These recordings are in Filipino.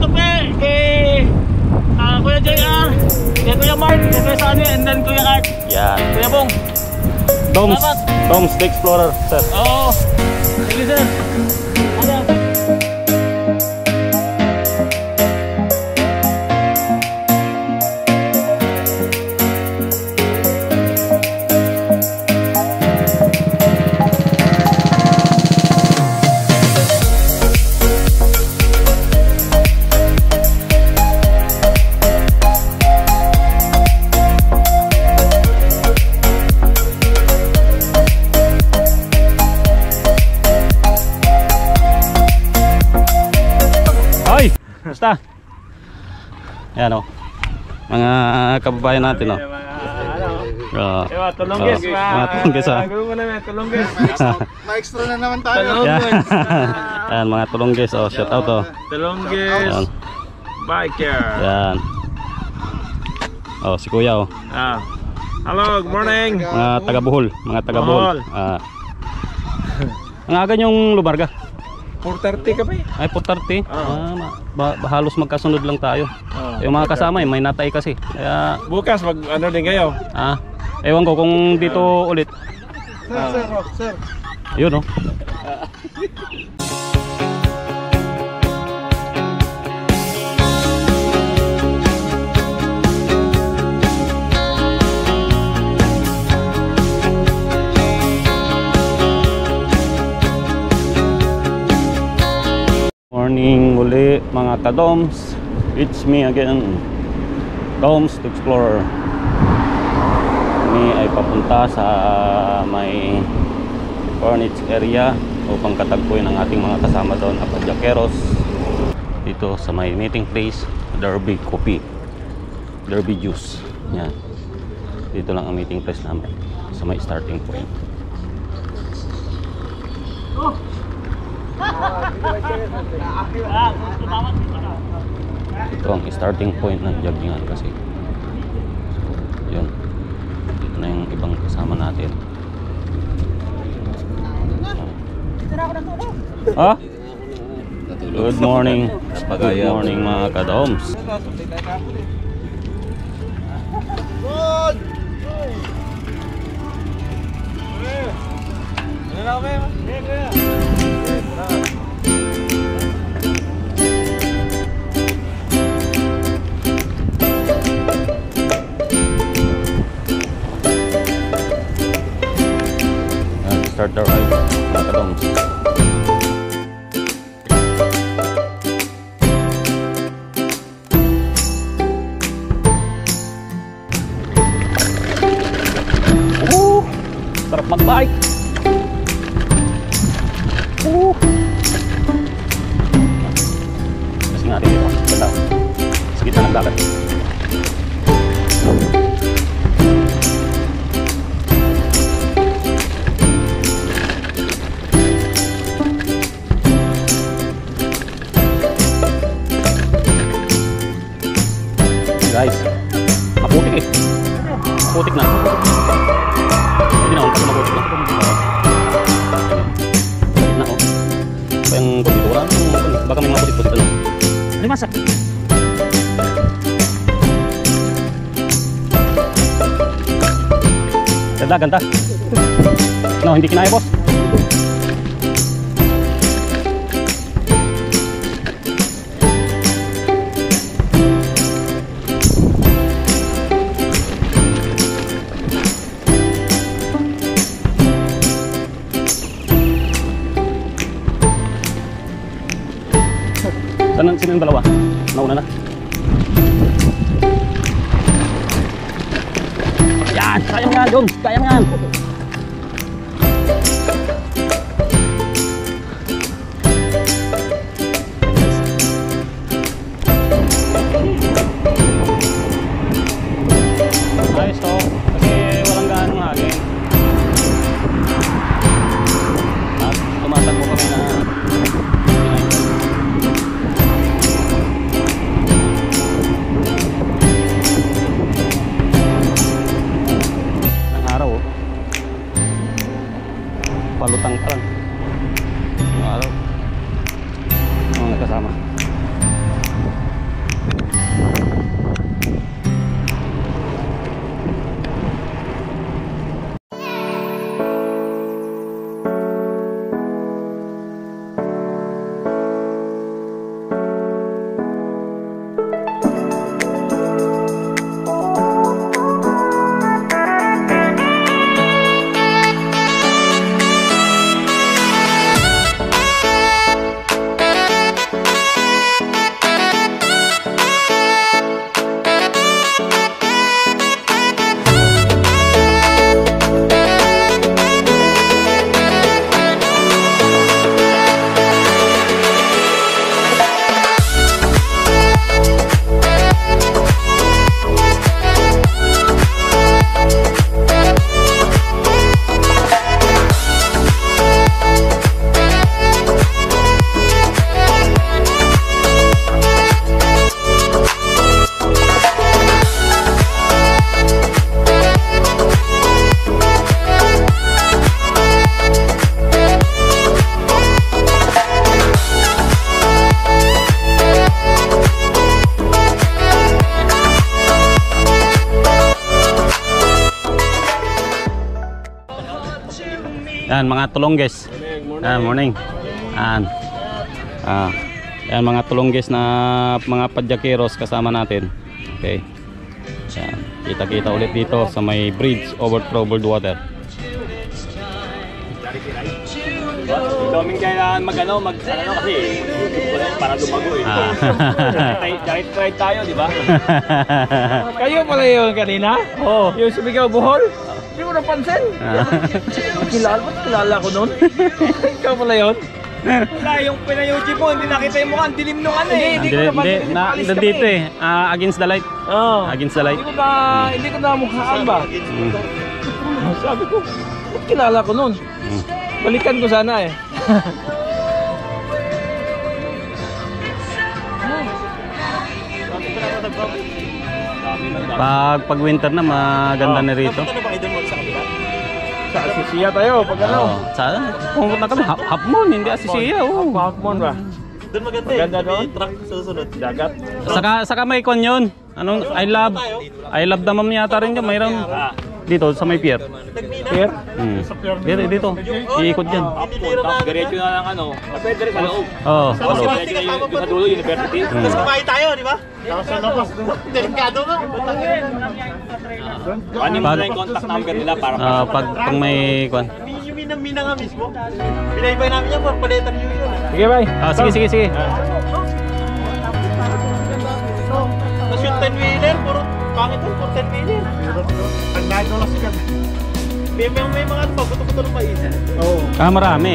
Tope, kay Kuya JR, kay Kuya Mark, kay Kuya Sunny, and then Kuya Art. Yan. Kuya Bong. Doms the Explorer, sir. Oo. Sige, sir. Ano? Basta. Yan o. Mga kababayan natin o. Ewa, tulunggis. Mga tulunggis ha. Tulunggis. Ma-extra na naman tayo. Yan, mga tulunggis o. Shout out o. Tulunggis. Biker. Yan. O, si Kuya o. Hello, good morning. Mga taga-Bohol. Mga taga-Bohol. Ang aga niyong lumarga? 4:30 ka ba eh? Ay, 4:30. Halos magkasunod lang tayo. Yung mga kasama may natay kasi. Kaya bukas mag ano din kayo? Ewan ko kung dito ulit. Sir. Yun o. Morning muli mga ka-Doms. It's me again, Doms the Explorer. Kami ay papunta sa may Cornich area upang katagpuin ang ating mga kasama doon, Apadyakeros, dito sa may meeting place, Derby Coffee, Derby Juice. Yan. Dito lang ang meeting place namin sa may starting point. Ito ang starting point ng joggingan kasi. Yun. Dito na yung ibang kasama natin. Good morning. Good morning mga ka-Doms. Start the ride, mga ka-Doms. Sarap mag-bike. Kasi nga rin dito, ganda. Sa gitna ng dagat. Guys, maputik eh. Maputik na. Hindi na, kasi maputik na. Sakit na oh. Pa yung kultura, baka may maputik-putik na. Limasak. Ganda, ganda. No, hindi kinaya boss. Sino yung dalawa? Nauna na. Yan! Kaya mo yan, Jones! Kaya mo yan! Ayos to. Kasi walang ganong hagin. At tumatakbo kami na palutang pa lang yung araw, mga kasama. Yan mga tulongges. Morning. Yan mga tulongges na mga padyakeros kasama natin. Okay. Yan. Kita-kita ulit dito sa may bridge over troubled water. Kaming kailangan ano kasi para lumago eh. Diet ride tayo, di ba? Kayo pala yun kanina? Oo. Yung sumigaw buhol? Hindi ko napansin. Kilala ko nun. Ikaw pala yun? Wala, yung pinayuji mo, hindi nakita yung mukha. Ang dilim nung ano eh. Hindi ko napansin. Nandito eh. Against the light. Against the light. Hindi ko na mukhaan ba? Sabi ko, ba't kilala ko nun? Balikan ko sana eh. Pag winter na maganda na rito. Sa Asisiya tayo pag ano. Saan? Pumunta kami Half Moon, hindi Asisiya. Half Moon ba? Doon maganda eh. Maganda doon? Truck susunod. Dagat. Saka may kon yun. Anong I love the mom yata rin yun. Mayroon dito sa may pier. Pier? Dito. Iikot dyan. Diretso na lang ano. Pwede rin sa loob. Oo. Diretso na yung sa dulo, university. Tapos kumain tayo, di ba? Sa labas. Delikado nga. Ano mo na yung contact number nila para Pag may kon. Yung minang-mina nga mismo. Pinaybay namin yan, paletan nyo yun. Sige, bye. Sige. Tapos yung 10-wheeler, puro pangit yun, puro 10-wheeler. Pag nahit lang sikat. May mga paguto-guto ng mais. Oo. Marami.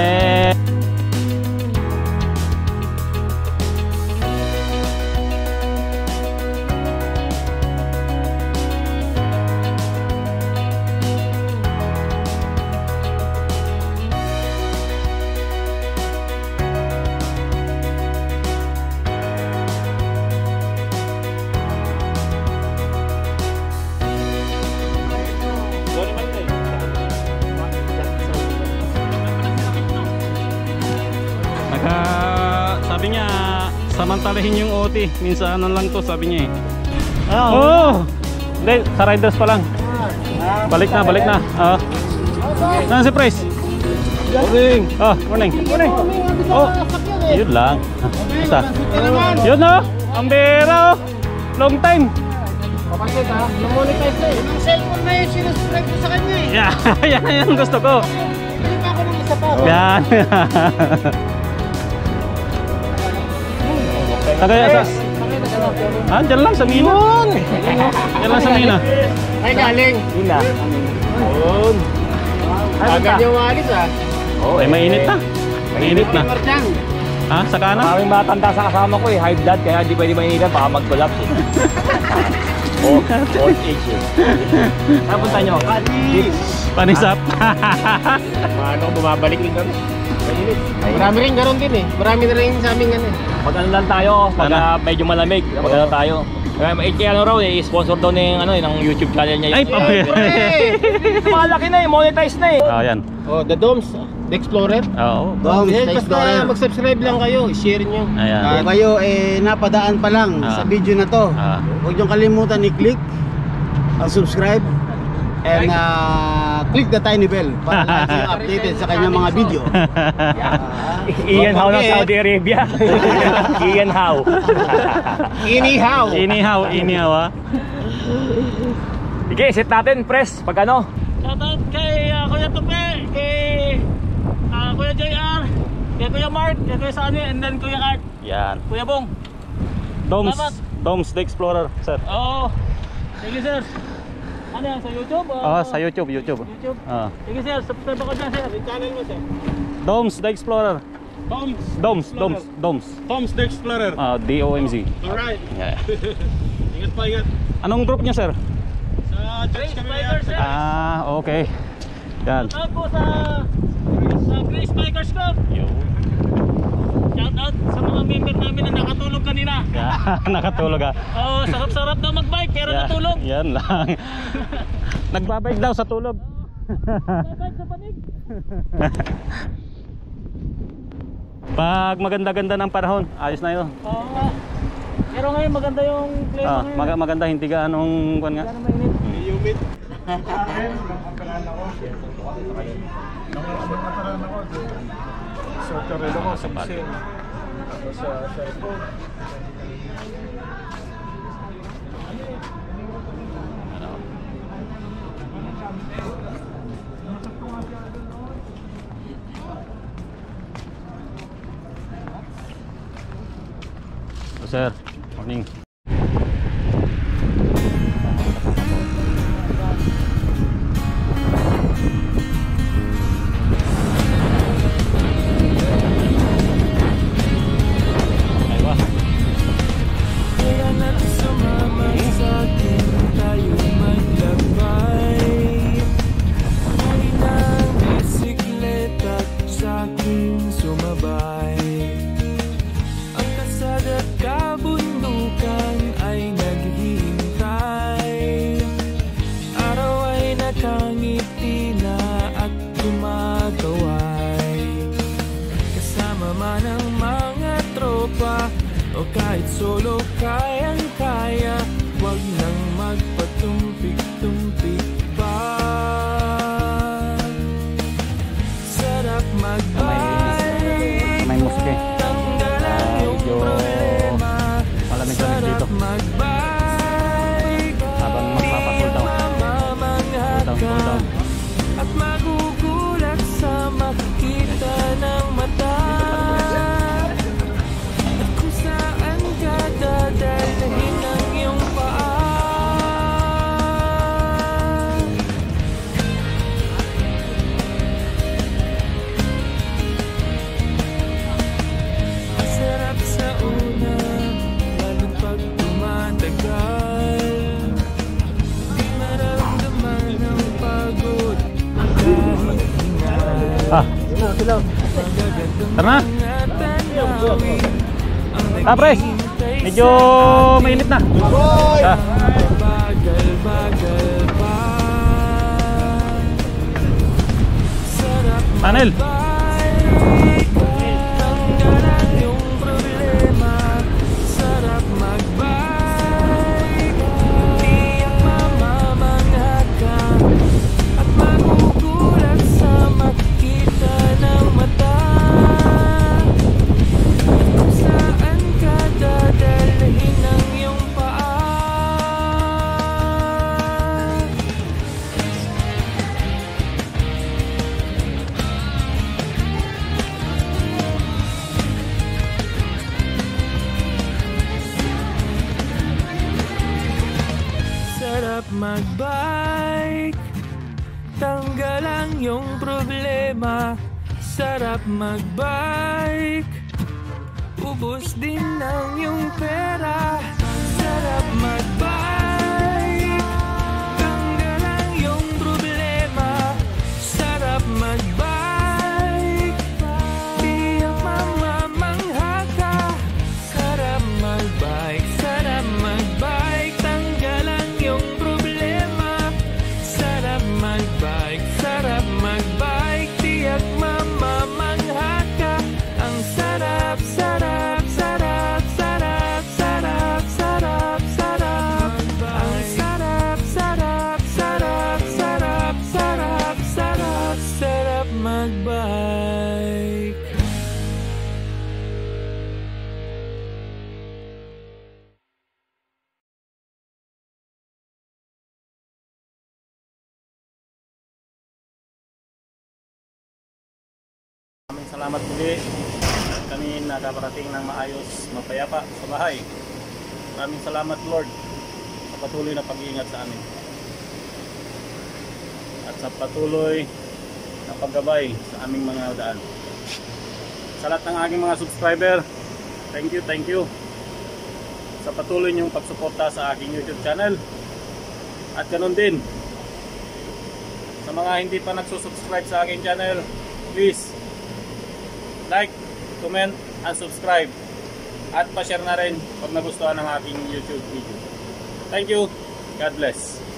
Sabi niya, samantalahin yung OT. Minsan lang to, sabi niya eh. Hindi, sa riders pa lang. Balik na. Saan si Price? Morning. Morning. Yun lang. Basta. Yun ang bera long time. Kapatid ha, namonetize na eh. Yung cellphone na yun, sinuscribe ko sa kanya eh. Yan yung gusto ko. Hindi pa ako ng isa pa. Yan. Diyan lang sa Mina. Diyan lang sa Mina. Ay, galing. Mina. Ayun. Agad yung umalis ah. Mainit na. Mainit na. Sa kanan? Maraming matanda sa kasama ko eh. High blood, kaya di pwede mainitan. Baka mag-collapse eh. Old age eh. Saan punta nyo? Panisap. Paano bumabalik din kami? Marami rin garon din eh. Marami na rin sa aming ano eh. Pag ano lang tayo, pag medyo malamig, pag ano tayo. Kaya ano raw eh, sponsor daw ng YouTube channel niya. Ay, malaki na eh, monetize na eh. Yan. The Doms, The Explorer. Oo. Doms, The Explorer. Mag-subscribe lang kayo, i-share nyo. Ayan. Kayo napadaan pa lang sa video na to. Huwag niyong kalimutan i-click ang subscribe and click the tiny bell para lagi updated sa kanyang mga video. Ian How ng Saudi Arabia. Ian How. Inihaw. Sige, set natin press pag ano. Shoutout kay Kuya Tupe, kay Kuya JR, kay Kuya Mark, kay Kuya Sunny, and then Kuya Art, Yan. Kuya Bong. Doms the Explorer, sir. Oo. Sige sir. Ano yan, sa YouTube? Sa YouTube. YouTube? Sige sir, subscribe ako dyan sir. Yung channel mo sir. Doms the Explorer. Doms, The Explorer. DOMZ. Alright. Yeah. Ingat pa, ingat. Anong group niya, sir? Sa church kami Spiker sir. Okay. Yan. Shoutout po sa Grace Bikers Club. Shoutout sa mga member namin na nakatulog kanina. Nakatulog Oo, sarap-sarap daw mag-bike pero natulog. Yan lang. Nagbabike daw sa tulog. Bike sa panig. Pag maganda-ganda ng panahon, ayos na yun. Oo nga. Pero ngayon maganda yung klima ngayon. Maganda, hindi ka anong kuwan nga. Maganda mainit. humid. nakaraan ako. So, karelo ko sa Gising. Tapos sa cellphone. Sir, morning. O kahit solo kayang-kaya, wag nang magpatumpik-tumpik pa. Sarap magbike, May muske. tanggalan yung problema. Malamig kami Sarap dito. magbike, Habang magpapakultaw. mamamangha at magugulat sa makita ng mata. Dadalhin ang iyong paa. Masarap sa una, lalo't pag tumatagal. Di maramdaman ang pagod kahit hingal. Tara na. Pres, medyo mainit na. Bagal-bagal pa. Sarap Tanel. tanggalan yung problema. Sarap magbike, tiyak mamamangha ka at magugulat sa makita ng mata. At kung saan ka dadalhin ang iyong paa. Sarap magbike, tanggal ang iyong problema. Sarap magbike, ubos din ang iyong pera. Sarap magbike, tanggal ang iyong problema. Sarap magbike, tiyak mamamangha ka. Sarap magbike, tanggal ang iyong problema. Sarap magbike, tiyak mamamangha ka. Ang sarap, sarap, sarap, sarap, sarap, sarap, sarap. Ang sarap, sarap, sarap, sarap, sarap, sarap, sarap magbike. Maraming salamat muli. Kami nakaparating ng maayos, mapayapa sa bahay. Maraming salamat Lord sa patuloy na pag-iingat sa amin. At sa patuloy na paggabay sa aming mga daan. Sa lahat ng aking mga subscriber, thank you sa patuloy niyong pagsuporta sa aking YouTube channel. At ganun din sa mga hindi pa nagsusubscribe sa aking channel, please like, comment, and subscribe. At pa-share na rin pag nagustuhan ng aking YouTube video. Thank you. God bless.